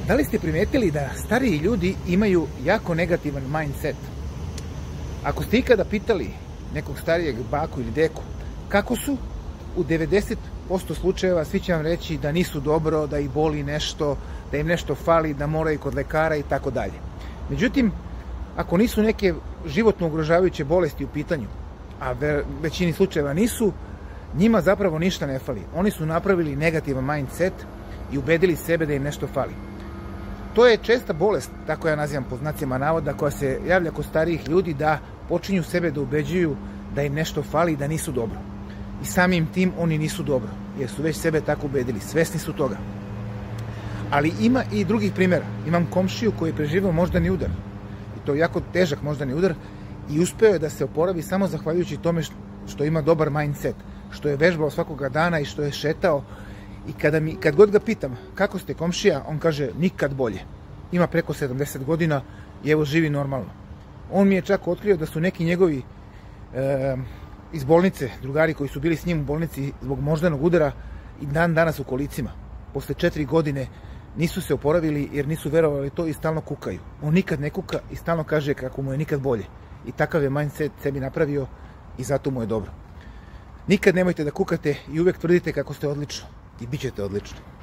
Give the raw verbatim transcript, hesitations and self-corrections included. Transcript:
Da li ste primetili da stariji ljudi imaju jako negativan mindset? Ako ste ikada pitali nekog starijeg baku ili deku kako su, u devedeset posto slučajeva svi će vam reći da nisu dobro, da ih boli nešto, da im nešto fali, da moraju kod lekara i tako dalje. Međutim, ako nisu neke životno ugrožavajuće bolesti u pitanju, a većini slučajeva nisu, njima zapravo ništa ne fali. Oni su napravili negativan mindset i ubedili sebe da im nešto fali. To je česta bolest, tako ja nazivam po znacima navoda, koja se javlja kod starijih ljudi, da počinju sebe da ubeđuju da im nešto fali i da nisu dobro. I samim tim oni nisu dobro, jer su već sebe tako ubedili, svesni su toga. Ali ima i drugih primjera. Imam komšiju koji je preživao moždani udar. I to je jako težak moždani udar i uspeo je da se oporavi samo zahvaljujući tome što ima dobar mindset, što je vežbao svakoga dana i što je šetao. I kada mi, kad god ga pitam kako ste komšija, on kaže nikad bolje. Ima preko sedamdeset godina i evo živi normalno. On mi je čak otkrio da su neki njegovi e, iz bolnice, drugari koji su bili s njim u bolnici zbog moždanog udara, i dan danas u kolicima. Posle četiri godine nisu se oporavili jer nisu verovali to i stalno kukaju. On nikad ne kuka i stalno kaže kako mu je nikad bolje. I takav je mindset sebi napravio i zato mu je dobro. Nikad nemojte da kukate i uvek tvrdite kako ste odlično i bit ćete odlični.